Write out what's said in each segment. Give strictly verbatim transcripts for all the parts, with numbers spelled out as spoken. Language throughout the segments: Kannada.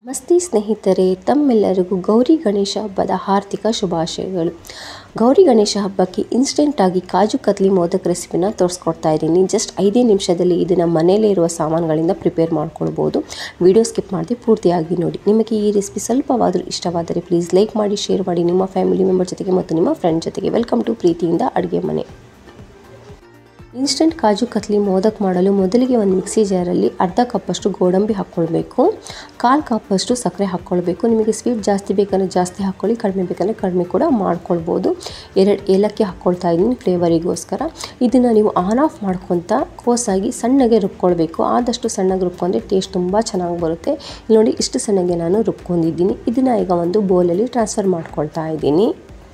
ನಮಸ್ತೆ ಸ್ನೇಹಿತರೆ, ತಮ್ಮೆಲ್ಲರಿಗೂ ಗೌರಿ ಗಣೇಶ ಹಬ್ಬದ ಆರ್ಥಿಕ ಶುಭಾಶಯಗಳು. ಗೌರಿ ಗಣೇಶ ಹಬ್ಬಕ್ಕೆ ಇನ್ಸ್ಟೆಂಟಾಗಿ ಕಾಜು ಕತ್ಲಿ ಮೋದಕ್ ರೆಸಿಪಿನ ತೋರಿಸ್ಕೊಡ್ತಾ ಇದ್ದೀನಿ. ಜಸ್ಟ್ ಐದೇ ನಿಮಿಷದಲ್ಲಿ ಇದನ್ನು ಮನೆಯಲ್ಲೇ ಇರುವ ಸಾಮಾನುಗಳಿಂದ ಪ್ರಿಪೇರ್ ಮಾಡ್ಕೊಳ್ಬೋದು. ವಿಡಿಯೋ ಸ್ಕಿಪ್ ಮಾಡದೆ ಪೂರ್ತಿಯಾಗಿ ನೋಡಿ. ನಿಮಗೆ ಈ ರೆಸಿಪಿ ಸ್ವಲ್ಪವಾದರೂ ಇಷ್ಟವಾದರೆ ಪ್ಲೀಸ್ ಲೈಕ್ ಮಾಡಿ, ಶೇರ್ ಮಾಡಿ ನಿಮ್ಮ ಫ್ಯಾಮಿಲಿ ಮೆಂಬರ್ ಜೊತೆಗೆ ಮತ್ತು ನಿಮ್ಮ ಫ್ರೆಂಡ್ ಜೊತೆಗೆ. ವೆಲ್ಕಮ್ ಟು ಪ್ರೀತಿಯಿಂದ ಅಡುಗೆ ಮನೆ. ಇನ್ಸ್ಟೆಂಟ್ ಕಾಜು ಕತ್ಲಿ ಮೋದಕ್ ಮಾಡಲು ಮೊದಲಿಗೆ ಒಂದು ಮಿಕ್ಸಿ ಜಾರಲ್ಲಿ ಅರ್ಧ ಕಪ್ಪಷ್ಟು ಗೋಡಂಬಿ ಹಾಕ್ಕೊಳ್ಬೇಕು, ಕಾಲು ಕಪ್ಪಷ್ಟು ಸಕ್ಕರೆ ಹಾಕ್ಕೊಳ್ಬೇಕು. ನಿಮಗೆ ಸ್ವೀಟ್ ಜಾಸ್ತಿ ಬೇಕಂದರೆ ಜಾಸ್ತಿ ಹಾಕ್ಕೊಳ್ಳಿ, ಕಡಿಮೆ ಬೇಕಂದರೆ ಕಡಿಮೆ ಕೂಡ ಮಾಡ್ಕೊಳ್ಬೋದು. ಎರಡು ಏಲಕ್ಕಿ ಹಾಕ್ಕೊಳ್ತಾ ಇದ್ದೀನಿ ಫ್ಲೇವರಿಗೋಸ್ಕರ. ಇದನ್ನು ನೀವು ಆನ್ ಆಫ್ ಮಾಡ್ಕೊತ ಕೋಸಾಗಿ ಸಣ್ಣಗೆ ರುಬ್ಕೊಳ್ಬೇಕು. ಆದಷ್ಟು ಸಣ್ಣಗೆ ರುಬ್ಕೊಂಡ್ರೆ ಟೇಸ್ಟ್ ತುಂಬ ಚೆನ್ನಾಗಿ ಬರುತ್ತೆ. ನೋಡಿ, ಇಷ್ಟು ಸಣ್ಣಗೆ ನಾನು ರುಬ್ಕೊಂಡಿದ್ದೀನಿ. ಇದನ್ನು ಈಗ ಒಂದು ಬೌಲಲ್ಲಿ ಟ್ರಾನ್ಸ್ಫರ್ ಮಾಡ್ಕೊಳ್ತಾ ಇದ್ದೀನಿ.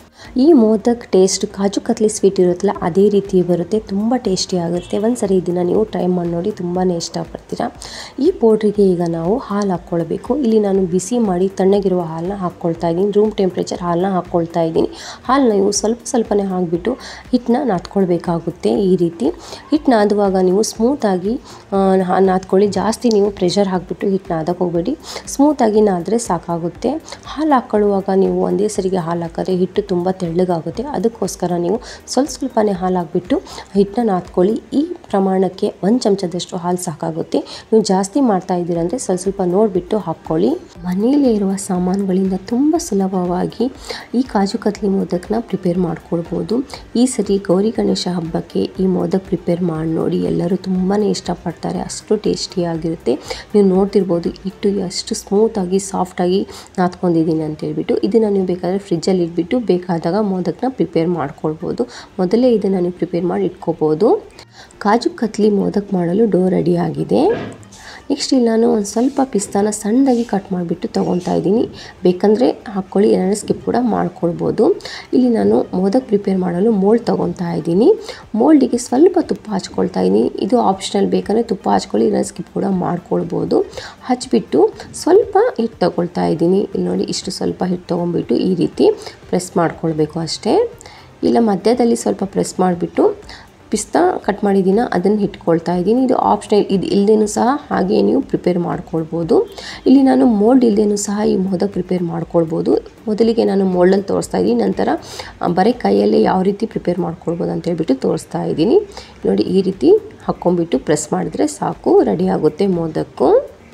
ಈ ಮೋದಕ್ ಟೇಸ್ಟ್ ಕಾಜು ಕತ್ಲಿ ಸ್ವೀಟ್ ಇರುತ್ತಲ್ಲ ಅದೇ ರೀತಿ ಬರುತ್ತೆ, ತುಂಬ ಟೇಸ್ಟಿ ಆಗುತ್ತೆ. ಒಂದು ಸರಿ ಇದನ್ನು ನೀವು ಟ್ರೈ ಮಾಡಿ ನೋಡಿ, ತುಂಬಾ ಇಷ್ಟಪಡ್ತೀರಾ. ಈ ಪೌಡ್ರಿಗೆ ಈಗ ನಾವು ಹಾಲು ಹಾಕ್ಕೊಳ್ಬೇಕು. ಇಲ್ಲಿ ನಾನು ಬಿಸಿ ಮಾಡಿ ತಣ್ಣಗಿರುವ ಹಾಲನ್ನ ಹಾಕ್ಕೊಳ್ತಾ ಇದ್ದೀನಿ. ರೂಮ್ ಟೆಂಪ್ರೇಚರ್ ಹಾಲನ್ನ ಹಾಕ್ಕೊಳ್ತಾ ಇದ್ದೀನಿ. ಹಾಲನ್ನ ನೀವು ಸ್ವಲ್ಪ ಸ್ವಲ್ಪನೇ ಹಾಕಿಬಿಟ್ಟು ಹಿಟ್ಟನ್ನ ನಾದ್ಕೊಳ್ಬೇಕಾಗುತ್ತೆ. ಈ ರೀತಿ ಹಿಟ್ಟು ನಾದುವಾಗ ನೀವು ಸ್ಮೂತಾಗಿ ನಾದ್ಕೊಳ್ಳಿ. ಜಾಸ್ತಿ ನೀವು ಪ್ರೆಷರ್ ಹಾಕಿಬಿಟ್ಟು ಹಿಟ್ಟು ನಾದಕ್ಕೆ ಹೋಗಬೇಡಿ, ಸ್ಮೂತಾಗಿ ನಾದರೆ ಸಾಕಾಗುತ್ತೆ. ಹಾಲು ಹಾಕ್ಕೊಳ್ಳುವಾಗ ನೀವು ಒಂದೇ ಸರಿಗೆ ಹಾಲು ಹಾಕಿದ್ರೆ ಹಿಟ್ಟು ತುಂಬ ತೆಳ್ಳಗಾಗುತ್ತೆ. ಅದಕ್ಕೋಸ್ಕರ ನೀವು ಸ್ವಲ್ಪ ಸ್ವಲ್ಪನೇ ಹಾಲು ಹಾಕಿಬಿಟ್ಟು ಹಿಟ್ಟನ್ನ ನಾದ್ಕೊಳ್ಳಿ. ಈ ಪ್ರಮಾಣಕ್ಕೆ ಒಂದು ಚಮಚದಷ್ಟು ಹಾಲು ಸಾಕಾಗುತ್ತೆ. ನೀವು ಜಾಸ್ತಿ ಮಾಡ್ತಾ ಇದ್ದೀರಂದರೆ ಸ್ವಲ್ಪ ಸ್ವಲ್ಪ ನೋಡಿಬಿಟ್ಟು ಹಾಕ್ಕೊಳ್ಳಿ. ಮನೆಯಲ್ಲೇ ಇರುವ ಸಾಮಾನುಗಳಿಂದ ತುಂಬ ಸುಲಭವಾಗಿ ಈ ಕಾಜು ಕತ್ಲಿ ಮೋದಕನ ಪ್ರಿಪೇರ್ ಮಾಡ್ಕೊಳ್ಬೋದು. ಈ ಸರಿ ಗೌರಿ ಗಣೇಶ ಹಬ್ಬಕ್ಕೆ ಈ ಮೋದಕ್ ಪ್ರಿಪೇರ್ ಮಾಡಿ ನೋಡಿ, ಎಲ್ಲರೂ ತುಂಬಾ ಇಷ್ಟಪಡ್ತಾರೆ. ಅಷ್ಟು ಟೇಸ್ಟಿಯಾಗಿರುತ್ತೆ. ನೀವು ನೋಡ್ತಿರ್ಬೋದು ಹಿಟ್ಟು ಎಷ್ಟು ಸ್ಮೂತಾಗಿ ಸಾಫ್ಟಾಗಿ ನಾದ್ಕೊಂಡಿದ್ದೀನಿ ಅಂತ ಹೇಳ್ಬಿಟ್ಟು. ಇದನ್ನು ನೀವು ಬೇಕಾದರೆ ಫ್ರಿಜ್ಜಲ್ಲಿ ಇಟ್ಬಿಟ್ಟು ಬೇಕಾದಾಗ ಮೋದಕ್ನ ಪ್ರಿಪೇರ್ ಮಾಡ್ಕೊಳ್ಬೋದು. ಮೊದಲೇ ಇದನ್ನು ನೀವು ಪ್ರಿಪೇರ್ ಮಾಡಿ ಇಟ್ಕೋಬೋದು. ಕಾಜು ಕತ್ಲಿ ಮೋದಕ್ ಮಾಡಲು ಡೋ ರೆಡಿ ಆಗಿದೆ. ನೆಕ್ಸ್ಟ್ ಇಲ್ಲಿ ನಾನು ಒಂದು ಸ್ವಲ್ಪ ಪಿಸ್ತಾನ ಸಣ್ಣದಾಗಿ ಕಟ್ ಮಾಡಿಬಿಟ್ಟು ತೊಗೊತಾ ಇದ್ದೀನಿ. ಬೇಕಂದರೆ ಹಾಕ್ಕೊಳ್ಳಿ, ಏನಾದರೂ ಸ್ಕಿಪ್ ಕೂಡ ಮಾಡ್ಕೊಳ್ಬೋದು. ಇಲ್ಲಿ ನಾನು ಮೋದಕ್ ಪ್ರಿಪೇರ್ ಮಾಡಲು ಮೋಲ್ಡ್ ತೊಗೊತಾ ಇದ್ದೀನಿ. ಮೋಲ್ಡಿಗೆ ಸ್ವಲ್ಪ ತುಪ್ಪ ಹಚ್ಕೊಳ್ತಾ ಇದ್ದೀನಿ. ಇದು ಆಪ್ಷನಲ್, ಬೇಕಂದರೆ ತುಪ್ಪ ಹಚ್ಕೊಳ್ಳಿ, ಏನಾದರೂ ಸ್ಕಿಪ್ ಕೂಡ ಮಾಡ್ಕೊಳ್ಬೋದು. ಹಚ್ಬಿಟ್ಟು ಸ್ವಲ್ಪ ಹಿಟ್ಟು ತೊಗೊಳ್ತಾ ಇದ್ದೀನಿ. ಇಲ್ಲಿ ನೋಡಿ, ಇಷ್ಟು ಸ್ವಲ್ಪ ಹಿಟ್ಟು ತೊಗೊಂಡ್ಬಿಟ್ಟು ಈ ರೀತಿ ಪ್ರೆಸ್ ಮಾಡ್ಕೊಳ್ಬೇಕು ಅಷ್ಟೇ. ಇಲ್ಲ ಮಧ್ಯದಲ್ಲಿ ಸ್ವಲ್ಪ ಪ್ರೆಸ್ ಮಾಡಿಬಿಟ್ಟು ಪಿಸ್ತಾ ಕಟ್ ಮಾಡಿದ್ದೀನ ಅದನ್ನು ಇಟ್ಕೊಳ್ತಾ ಇದ್ದೀನಿ. ಇದು ಆಪ್ಷನಲ್, ಇದು ಇಲ್ಲದೇನೂ ಸಹ ಹಾಗೆ ನೀವು ಪ್ರಿಪೇರ್ ಮಾಡ್ಕೊಳ್ಬೋದು. ಇಲ್ಲಿ ನಾನು ಮೋಲ್ಡ್ ಇಲ್ಲದೇನೂ ಸಹ ಈ ಮೋದಕ್ ಪ್ರಿಪೇರ್ ಮಾಡ್ಕೊಳ್ಬೋದು. ಮೊದಲಿಗೆ ನಾನು ಮೋಲ್ಡಲ್ಲಿ ತೋರಿಸ್ತಾ ಇದ್ದೀನಿ, ನಂತರ ಬರೀ ಕೈಯಲ್ಲೇ ಯಾವ ರೀತಿ ಪ್ರಿಪೇರ್ ಮಾಡ್ಕೊಳ್ಬೋದು ಅಂತ ಹೇಳ್ಬಿಟ್ಟು ತೋರಿಸ್ತಾ ಇದ್ದೀನಿ. ನೋಡಿ, ಈ ರೀತಿ ಹಾಕ್ಕೊಂಬಿಟ್ಟು ಪ್ರೆಸ್ ಮಾಡಿದರೆ ಸಾಕು, ರೆಡಿ ಆಗುತ್ತೆ ಮೋದಕ್ಕು.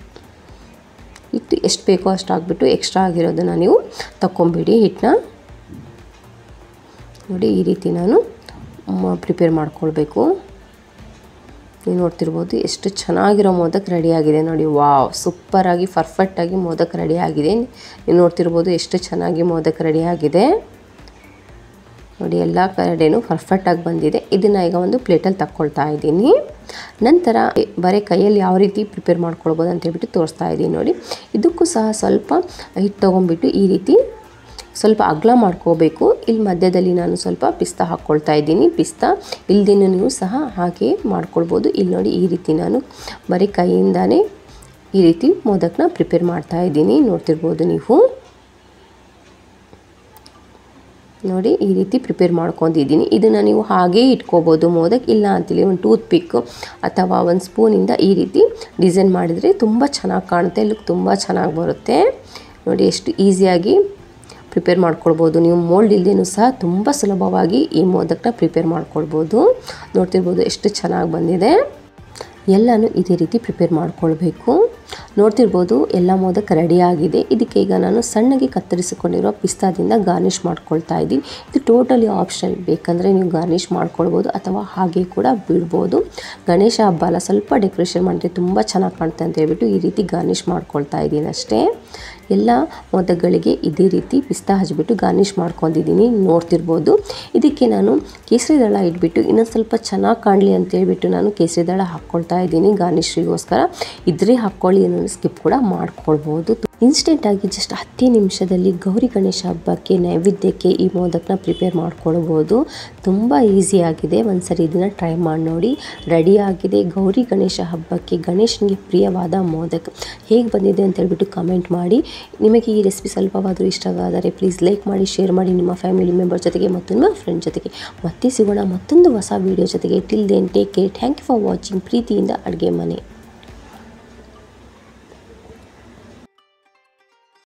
ಹಿಟ್ಟು ಎಷ್ಟು ಬೇಕೋ ಅಷ್ಟು ಹಾಕ್ಬಿಟ್ಟು ಎಕ್ಸ್ಟ್ರಾ ಆಗಿರೋದನ್ನು ನೀವು ತಗೊಂಬಿಡಿ ಹಿಟ್ಟನ್ನ. ನೋಡಿ, ಈ ರೀತಿ ನಾನು ಪ್ರಿಪೇರ್ ಮಾಡ್ಕೊಳ್ಬೇಕು. ನೀವು ನೋಡ್ತಿರ್ಬೋದು ಎಷ್ಟು ಚೆನ್ನಾಗಿರೋ ಮೋದಕ್ ರೆಡಿಯಾಗಿದೆ. ನೋಡಿ, ವಾವ್, ಸೂಪರಾಗಿ ಪರ್ಫೆಕ್ಟಾಗಿ ಮೋದಕ್ ರೆಡಿಯಾಗಿದೆ. ನೀವು ನೋಡ್ತಿರ್ಬೋದು ಎಷ್ಟು ಚೆನ್ನಾಗಿ ಮೋದಕ್ ರೆಡಿಯಾಗಿದೆ. ನೋಡಿ, ಎಲ್ಲ ಕಡೆಯೂ ಪರ್ಫೆಕ್ಟಾಗಿ ಬಂದಿದೆ. ಇದನ್ನು ಈಗ ಒಂದು ಪ್ಲೇಟಲ್ಲಿ ತಗೊಳ್ತಾ ಇದ್ದೀನಿ. ನಂತರ ಬರೀ ಕೈಯಲ್ಲಿ ಯಾವ ರೀತಿ ಪ್ರಿಪೇರ್ ಮಾಡ್ಕೊಳ್ಬೋದು ಅಂತ ಹೇಳ್ಬಿಟ್ಟು ತೋರಿಸ್ತಾ ಇದ್ದೀನಿ. ನೋಡಿ, ಇದಕ್ಕೂ ಸಹ ಸ್ವಲ್ಪ ಹಿಟ್ಟು ತೊಗೊಂಡ್ಬಿಟ್ಟು ಈ ರೀತಿ ಸ್ವಲ್ಪ ಅಗಲ ಮಾಡ್ಕೋಬೇಕು. ಇಲ್ಲಿ ಮಧ್ಯದಲ್ಲಿ ನಾನು ಸ್ವಲ್ಪ ಪಿಸ್ತಾ ಹಾಕ್ಕೊಳ್ತಾ ಇದ್ದೀನಿ. ಪಿಸ್ತಾ ಇಲ್ದೇನೂ ನೀವು ಸಹ ಹಾಗೆ ಮಾಡ್ಕೊಳ್ಬೋದು. ಇಲ್ಲಿ ನೋಡಿ, ಈ ರೀತಿ ನಾನು ಬರೀ ಕೈಯಿಂದಾನೇ ಈ ರೀತಿ ಮೋದಕ್ನ ಪ್ರಿಪೇರ್ ಮಾಡ್ತಾ ಇದ್ದೀನಿ. ನೋಡ್ತಿರ್ಬೋದು ನೀವು. ನೋಡಿ, ಈ ರೀತಿ ಪ್ರಿಪೇರ್ ಮಾಡ್ಕೊಂಡಿದ್ದೀನಿ. ಇದನ್ನು ನೀವು ಹಾಗೇ ಇಟ್ಕೋಬೋದು ಮೋದಕ್. ಇಲ್ಲ ಅಂತೇಳಿ ಒಂದು ಟೂತ್ ಪಿಕ್ ಅಥವಾ ಒಂದು ಸ್ಪೂನಿಂದ ಈ ರೀತಿ ಡಿಸೈನ್ ಮಾಡಿದರೆ ತುಂಬ ಚೆನ್ನಾಗಿ ಕಾಣುತ್ತೆ, ಲುಕ್ ತುಂಬ ಚೆನ್ನಾಗಿ ಬರುತ್ತೆ. ನೋಡಿ, ಎಷ್ಟು ಈಸಿಯಾಗಿ ಪ್ರಿಪೇರ್ ಮಾಡ್ಕೊಳ್ಬೋದು. ನೀವು ಮೋಲ್ಡ್ ಇಲ್ಲದೇನೂ ಸಹ ತುಂಬ ಸುಲಭವಾಗಿ ಈ ಮೋದಕ್ನ ಪ್ರಿಪೇರ್ ಮಾಡ್ಕೊಳ್ಬೋದು. ನೋಡ್ತಿರ್ಬೋದು ಎಷ್ಟು ಚೆನ್ನಾಗಿ ಬಂದಿದೆ. ಎಲ್ಲನೂ ಇದೇ ರೀತಿ ಪ್ರಿಪೇರ್ ಮಾಡ್ಕೊಳ್ಬೇಕು. ನೋಡ್ತಿರ್ಬೋದು ಎಲ್ಲ ಮೋದಕ್ ರೆಡಿಯಾಗಿದೆ. ಇದಕ್ಕೆ ಈಗ ನಾನು ಸಣ್ಣಗೆ ಕತ್ತರಿಸಿಕೊಂಡಿರೋ ಪಿಸ್ತಾದಿಂದ ಗಾರ್ನಿಷ್ ಮಾಡ್ಕೊಳ್ತಾ ಇದ್ದೀನಿ. ಇದು ಟೋಟಲಿ ಆಪ್ಷನಲ್, ಬೇಕಂದರೆ ನೀವು ಗಾರ್ನಿಷ್ ಮಾಡ್ಕೊಳ್ಬೋದು ಅಥವಾ ಹಾಗೆ ಕೂಡ ಬಿಡ್ಬೋದು. ಗಣೇಶ ಹಬ್ಬ ಅಲ್ಲ, ಸ್ವಲ್ಪ ಡೆಕೋರೇಷನ್ ಮಾಡಿದ್ರೆ ತುಂಬ ಚೆನ್ನಾಗಿ ಕಾಣುತ್ತೆ ಅಂತ ಹೇಳ್ಬಿಟ್ಟು ಈ ರೀತಿ ಗಾರ್ನಿಷ್ ಮಾಡ್ಕೊಳ್ತಾ ಇದ್ದೀನಿ ಅಷ್ಟೇ. ಎಲ್ಲ ಮೋದಕ್ಗಳಿಗೆ ಇದೇ ರೀತಿ ಪಿಸ್ತಾ ಹಚ್ಬಿಟ್ಟು ಗಾರ್ನಿಷ್ ಮಾಡ್ಕೊಂಡಿದ್ದೀನಿ. ನೋಡ್ತಿರ್ಬೋದು. ಇದಕ್ಕೆ ನಾನು ಕೇಸರಿ ದಳ ಇಟ್ಬಿಟ್ಟು ಇನ್ನೊಂದು ಸ್ವಲ್ಪ ಚೆನ್ನಾಗಿ ಕಾಣಲಿ ಅಂತ ಹೇಳ್ಬಿಟ್ಟು ನಾನು ಕೇಸರಿ ದಳ ಹಾಕ್ಕೊಳ್ತಾ ಇದ್ದೀನಿ ಗಾರ್ನಿಷ್ರಿಗೋಸ್ಕರ. ಇದ್ರೆ ಹಾಕ್ಕೊಳ್ಳಿ, ಏನೋ ಸ್ಕಿಪ್ ಕೂಡ ಮಾಡ್ಕೊಳ್ಬೋದು. ಇನ್ಸ್ಟೆಂಟಾಗಿ ಜಸ್ಟ್ ಹತ್ತೇ ನಿಮಿಷದಲ್ಲಿ ಗೌರಿ ಗಣೇಶ ಹಬ್ಬಕ್ಕೆ ನೈವೇದ್ಯಕ್ಕೆ ಈ ಮೋದಕ್ನ ಪ್ರಿಪೇರ್ ಮಾಡ್ಕೊಳ್ಬೋದು. ತುಂಬ ಈಸಿಯಾಗಿದೆ. ಒಂದು ಸರಿ ಇದನ್ನು ಟ್ರೈ ಮಾಡಿ ನೋಡಿ. ರೆಡಿಯಾಗಿದೆ ಗೌರಿ ಗಣೇಶ ಹಬ್ಬಕ್ಕೆ ಗಣೇಶನಿಗೆ ಪ್ರಿಯವಾದ ಮೋದಕ್. ಹೇಗೆ ಬಂದಿದೆ ಅಂತ ಹೇಳ್ಬಿಟ್ಟು ಕಮೆಂಟ್ ಮಾಡಿ. ನಿಮಗೆ ಈ ರೆಸಿಪಿ ಸ್ವಲ್ಪವಾದರೂ ಇಷ್ಟವಾದರೆ ಪ್ಲೀಸ್ ಲೈಕ್ ಮಾಡಿ, ಶೇರ್ ಮಾಡಿ ನಿಮ್ಮ ಫ್ಯಾಮಿಲಿ ಮೆಂಬರ್ ಜೊತೆಗೆ ಮತ್ತು ನಿಮ್ಮ ಫ್ರೆಂಡ್ ಜೊತೆಗೆ. ಮತ್ತೆ ಸಿಗೋಣ ಮತ್ತೊಂದು ಹೊಸ ವೀಡಿಯೋ ಜೊತೆಗೆ. Till then take care. Thank you for watching. ಪ್ರೀತಿಯಿಂದ ಅಡುಗೆ ಮನೆ.